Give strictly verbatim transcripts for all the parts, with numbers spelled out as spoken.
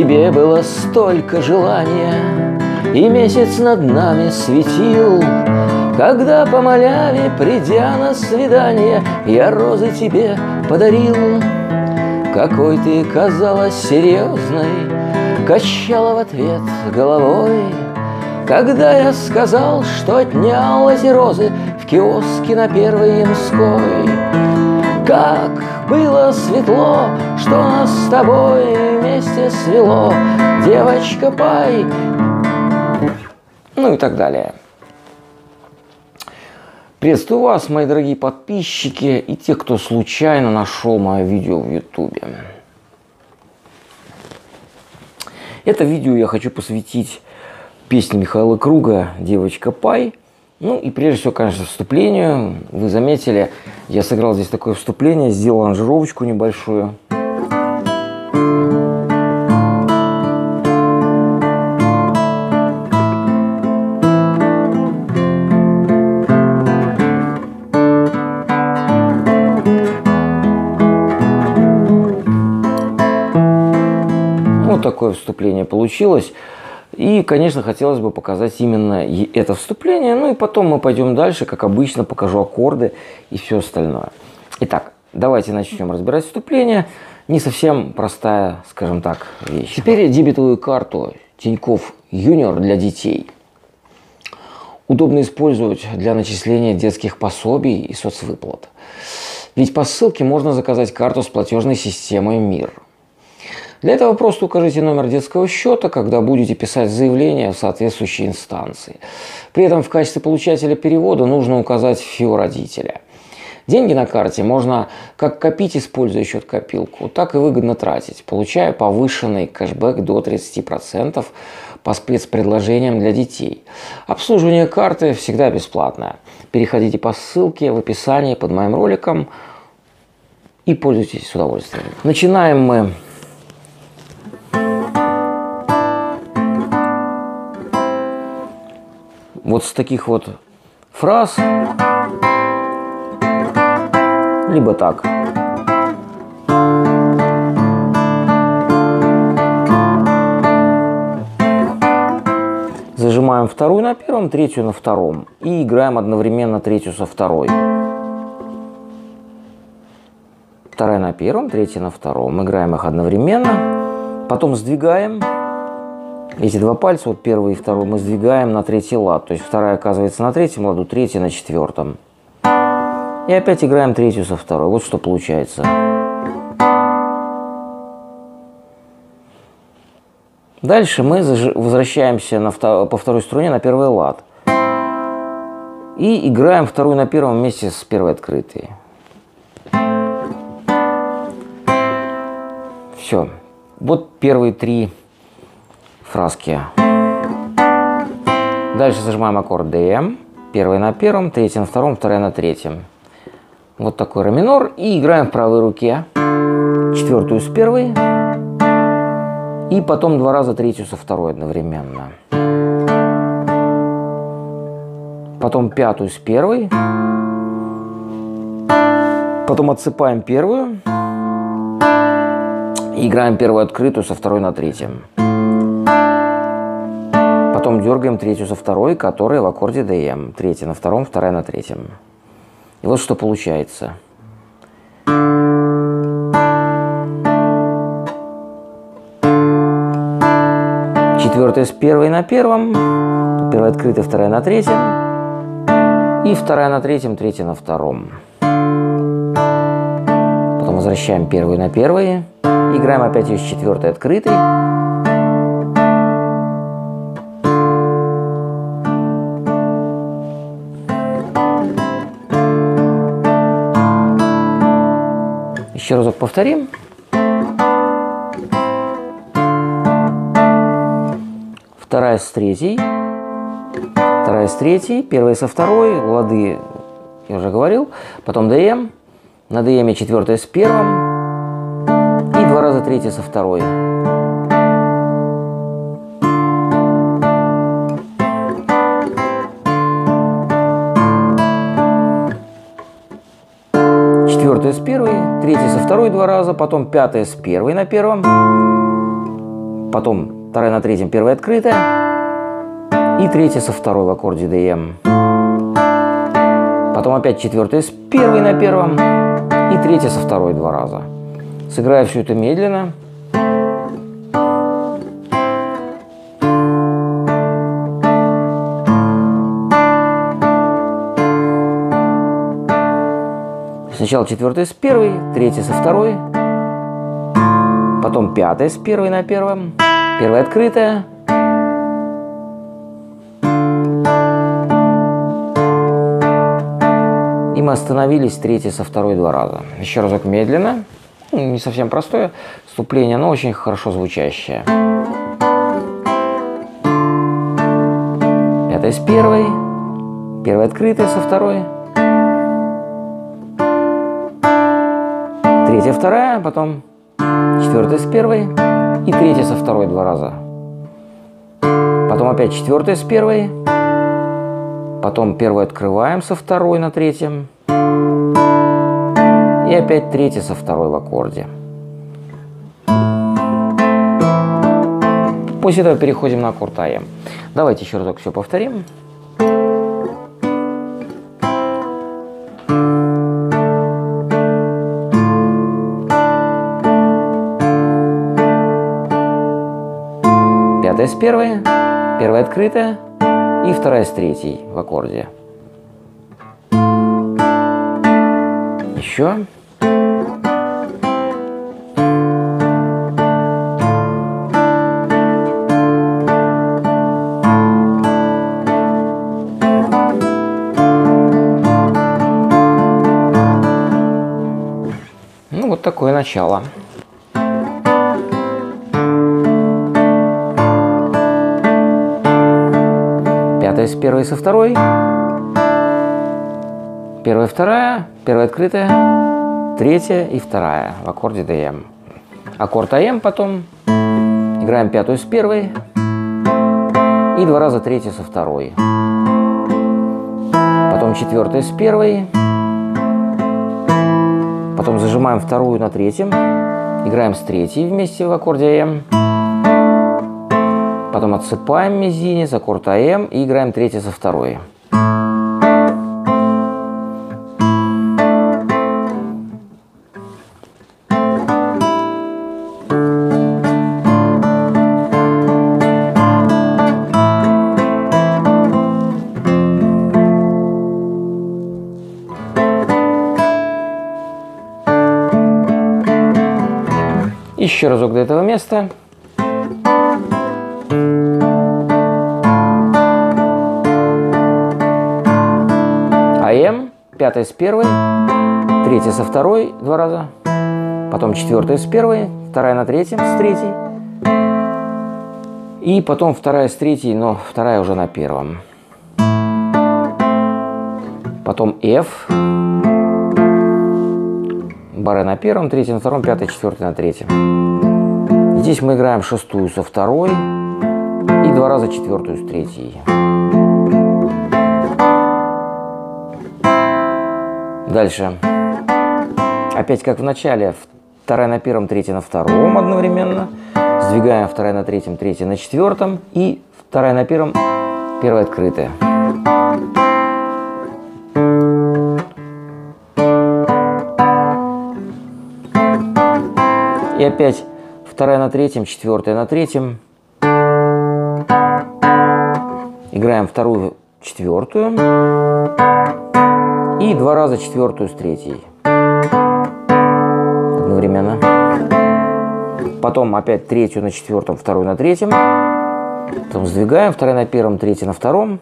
тебе было столько желания, и месяц над нами светил, когда по маляве, придя на свидание, я розы тебе подарил. Какой ты казалась серьезной, качала в ответ головой, когда я сказал, что отнял эти розы в киоске на Первой Ямской. Как было светло, что нас с тобой вместе свело, девочка Пай. Ну и так далее. Приветствую вас, мои дорогие подписчики и те, кто случайно нашел мое видео в ютубе. Это видео я хочу посвятить песне Михаила Круга «Девочка Пай». Ну и прежде всего, конечно, вступлению. Вы заметили, я сыграл здесь такое вступление, сделал аранжировочку небольшую. Вот такое вступление получилось. И, конечно, хотелось бы показать именно это вступление. Ну и потом мы пойдем дальше, как обычно, покажу аккорды и все остальное. Итак, давайте начнем разбирать вступление. Не совсем простая, скажем так, вещь. Теперь дебетовую карту Тинькофф Юниор для детей удобно использовать для начисления детских пособий и соцвыплат. Ведь по ссылке можно заказать карту с платежной системой МИР. Для этого просто укажите номер детского счета, когда будете писать заявление в соответствующей инстанции. При этом в качестве получателя перевода нужно указать ФИО родителя. Деньги на карте можно как копить, используя счет-копилку, так и выгодно тратить, получая повышенный кэшбэк до тридцати процентов по спецпредложениям для детей. Обслуживание карты всегда бесплатное. Переходите по ссылке в описании под моим роликом и пользуйтесь с удовольствием. Начинаем мы вот с таких вот фраз, либо так. Зажимаем вторую на первом, третью на втором и играем одновременно третью со второй. Вторая на первом, третья на втором. Играем их одновременно, потом сдвигаем. Эти два пальца, вот первый и второй, мы сдвигаем на третий лад. То есть вторая оказывается на третьем ладу, третья на четвертом. И опять играем третью со второй. Вот что получается. Дальше мы возвращаемся на втор... по второй струне на первый лад. И играем вторую на первом вместе с первой открытой. Все. Вот первые три фразки. Дальше зажимаем аккорд ДМ. Первый на первом, третий на втором, вторая на третьем. Вот такой ре минор. И играем в правой руке четвертую с первой. И потом два раза третью со второй одновременно. Потом пятую с первой. Потом отсыпаем первую. И играем первую открытую со второй на третьем. Потом дергаем третью со второй, которая в аккорде ДМ. Третья на втором, вторая на третьем. И вот что получается. Четвертая с первой на первом. Первая открытая, вторая на третьем. И вторая на третьем, третья на втором. Потом возвращаем первую на первой. Играем опять ее с четвертой открытой. Еще разок повторим. Вторая с третьей. Вторая с третьей. Первая со второй. Лады я уже говорил. Потом ДМ. На ДМе четвертая с первым. И два раза третья со второй. Четвертая с первой, третья со второй два раза, потом пятая с первой на первом, потом вторая на третьем, первая открытая, и третья со второй в аккорде ДМ. Потом опять четвертая с первой на первом, и третья со второй два раза. Сыграю все это медленно. Сначала четвертая с первой, третья со второй, потом пятая с первой на первом, первая открытая, и мы остановились, третья со второй два раза. Еще разок медленно, не совсем простое вступление, но очень хорошо звучащее. Пятая с первой, первая открытая со второй, третья, вторая, потом четвертая с первой и третья со второй два раза. Потом опять четвертая с первой, потом первую открываем со второй на третьем и опять третья со второй в аккорде. После этого переходим на аккорд АМ. Давайте еще разок все повторим. Пятая с первой, первая открытая и вторая с третьей в аккорде. Еще. Ну, вот такое начало. Пятая с первой со второй, первая, вторая, первая открытая, третья и вторая в аккорде ДМ. Аккорд АМ потом играем пятую с первой и два раза третья со второй. Потом четвертая с первой, потом зажимаем вторую на третьем, играем с третьей вместе в аккорде АМ. Потом отсыпаем мизинец, аккорд АМ и играем третья со второй. Еще разок до этого места. АМ, пятая с первой, третья со второй два раза, потом четвертая с первой, вторая на третьем с третьей, и потом вторая с третьей, но вторая уже на первом. Потом F, бары на первом, третья на втором, пятая, четвертая на третьем. Здесь мы играем шестую со второй и два раза четвертую с третьей. Дальше. Опять как в начале, вторая на первом, третья на втором одновременно. Сдвигаем вторая на третьем, третья на четвертом. И вторая на первом, первая открытая. И опять вторая на третьем, четвертая на третьем. Играем вторую, четвертую. И два раза четвертую с третьей. Одновременно. Потом опять третью на четвертом, вторую на третьем. Потом сдвигаем, вторая на первом, третья на втором.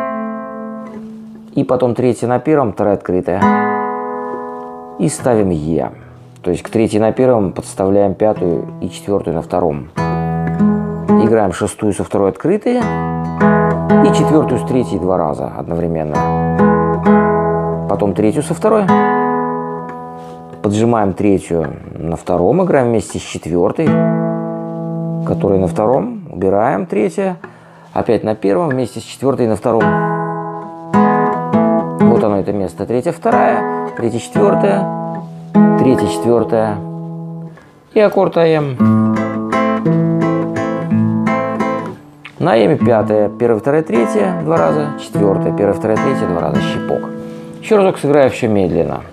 И потом третья на первом, вторая открытая. И ставим Е. То есть к третьей на первом подставляем пятую и четвертую на втором. Играем шестую со второй открытой. И четвертую с третьей два раза одновременно. Потом третью со второй. Поджимаем третью на втором. Играем вместе с четвертой, которая на втором. Убираем третья. Опять на первом вместе с четвертой на втором. Вот оно это место. Третья, вторая. Третья, четвертая. Третья, четвертая. И аккорд АМ. На эме пятое, первое, второе, третье, два раза, четвертое, первое, второе, третье, два раза, щипок. Еще разок сыграю все медленно.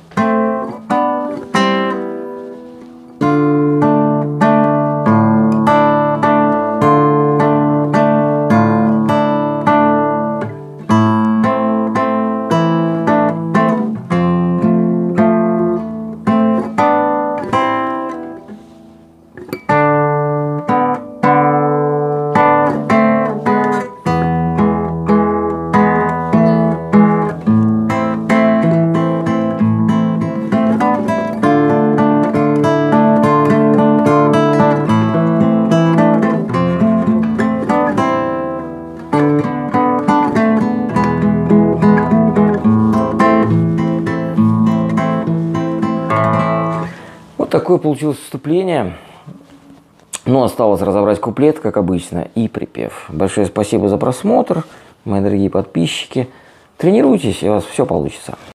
Вот такое получилось вступление. Ну, осталось разобрать куплет, как обычно, и припев. Большое спасибо за просмотр, мои дорогие подписчики. Тренируйтесь, и у вас все получится.